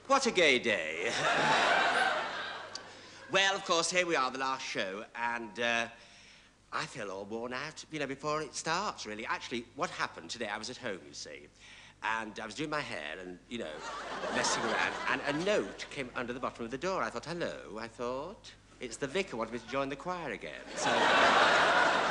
What a gay day. Well, of course, here we are, the last show, and I feel all worn out, you know, before it starts, really. Actually, what happened today, I was at home, you see, and I was doing my hair and, you know, messing around, and a note came under the bottom of the door. I thought, hello, I thought. It's the vicar wanted me to join the choir again, so...